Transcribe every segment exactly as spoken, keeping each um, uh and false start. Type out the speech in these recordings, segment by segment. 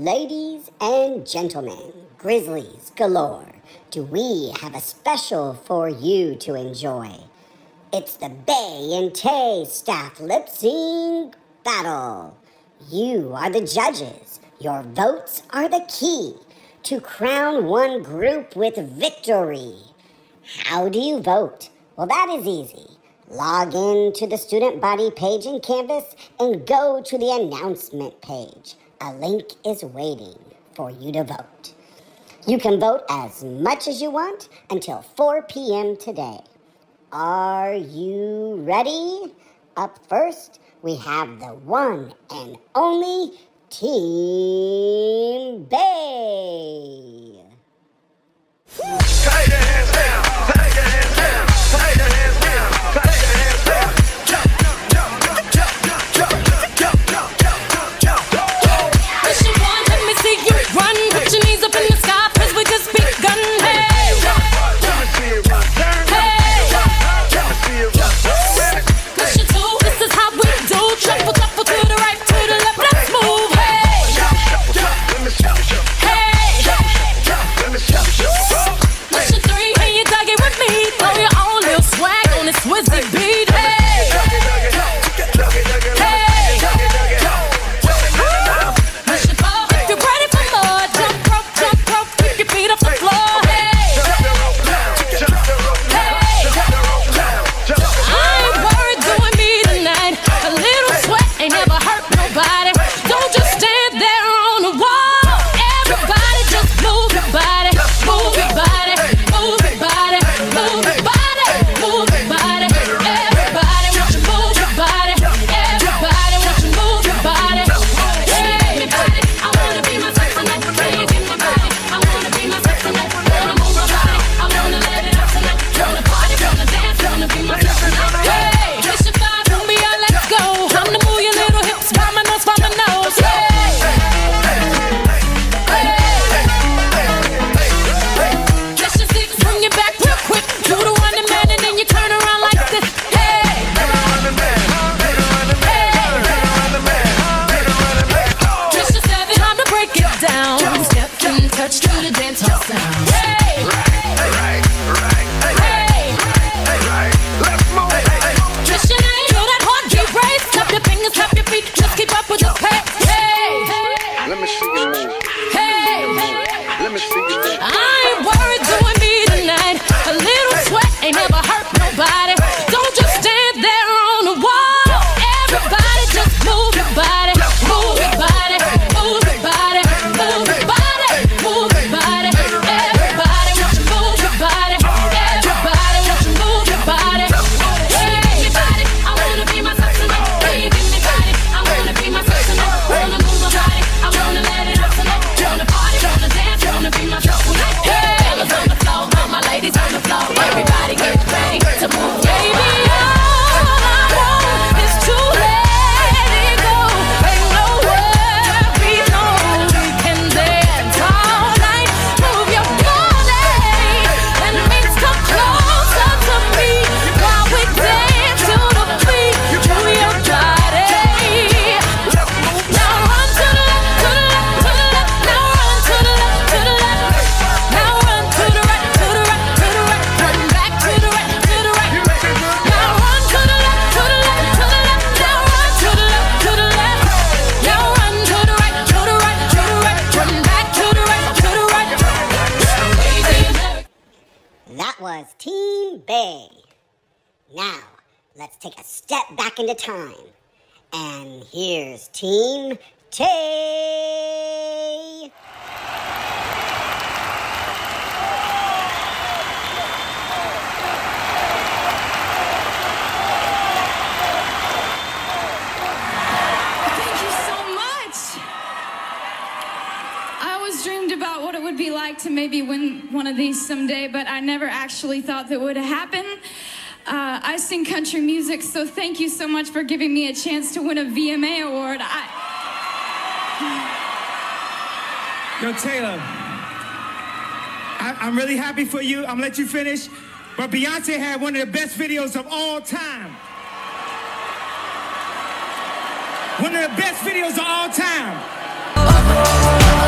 Ladies and gentlemen, Grizzlies galore, do we have a special for you to enjoy. It's the Bay and Tay Staff Lip Sync Battle. You are the judges. Your votes are the key to crown one group with victory. How do you vote? Well, that is easy. Log in to the student body page in Canvas and go to the announcement page. A link is waiting for you to vote. You can vote as much as you want until four p m today. Are you ready? Up first, we have the one and only Team Bay. Take your hands down, take your hands down, take your hands down, take your hands down. Jump, jump, jump, jump, jump, jump, jump, jump, jump, jump, jump, jump. Mission one, let me see you run. Put your knees up in the sky, cause we just begun. Hey, Let me see it run, turn. hey. Let me see it run, turn. Mission two, this is how we do. Shuffle, shuffle to the right, to the left, let's move. Hey, Let me see it jump, hey. let me see it jump. Mission three, can you dug it with me? Throw your own little swag on this Swizzy beat. Hey, hey. Mission four, if you're ready for more, jump rope, jump rope, keep your feet off the floor. Hey, I ain't worried doing me tonight. A little sweat ain't never hurt nobody. Don't just stand there on the wall. Everybody just move your body, move your body, move your body, move your body, move your body. Everybody want you move your body. Everybody want you move your body. Everybody, I wanna be myself tonight. Can you give me body? I wanna be myself tonight. Wanna move my body. I wanna let it out tonight. Wanna party, wanna dance, wanna be myself tonight. Hey, mission five, from me on, let's go. Time to move your little hips, by my nose, by my nose. Hey. Mission six, bring it back real quick. Do the running man and then you turn around like this. Hey, mission seven, time to break it down. Step and touch to the dance hall sound. Hey, hey. Mission eight, feel that heartbeat race. Clap your fingers, clap your feet, just keep up with the pace. Hey, Let me see you move. hey. Let me see you move. I ain't worried doing me tonight. A little sweat ain't never hurt nobody. Don't just stand there on the wall. Everybody just move your body, move your body, move your body, move your body, move your body. Everybody want you move your body. Everybody want you move your body. Everybody, I wanna be myself tonight. Can you give me body? I wanna be myself tonight. Wanna move my body. I wanna let it out tonight. Wanna party, wanna dance, wanna be myself tonight. Fellas on the floor, all my ladies on the floor. Everybody get ready to move. Baby, all I want is to let it go. Ain't no worries, no. We can dance all night. Move your body and things come closer to me while we dance to the beat. Do your body. Now run to the left, to the left, to the left. Now run to the left, to the left. Now run to the right, to the right, to the right. Run back to the right, to the right. Now run to the left, to the left, to the left. Now run to the left, to the left. Now run to the right, to the right, to the right. Run back to the right, to the right. That was Team Bay. Now, let's take a step back into time. And here's Team Tay. Thank you so much. I always dreamed about what it would be like to maybe win one of these someday, but I never actually thought that would happen. Uh, I sing country music, so thank you so much for giving me a chance to win a V M A award. I... Yo, Taylor, I, I'm really happy for you. I'm gonna let you finish. But Beyonce had one of the best videos of all time. One of the best videos of all time.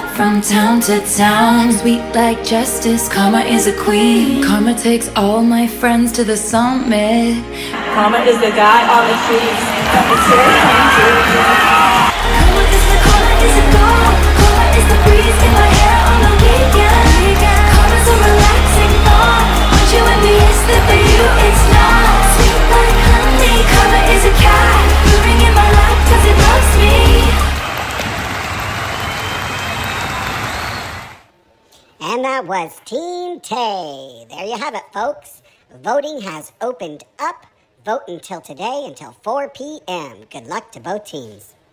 from town to town. Sweet like justice, karma is a queen. Karma takes all my friends to the summit. Karma is the guy on the trees. It's here to come true. Karma is the karma is the goal. Karma is the breeze in my hair on the weekend. Karma's a relaxing thought. Want you and me, it's the for you, it's not. Sweet like honey. Karma is a cat. Moving in my life cause it loves me. And that was Team Tay. There you have it, folks. Voting has opened up. Vote until today, until four p.m. Good luck to both teams.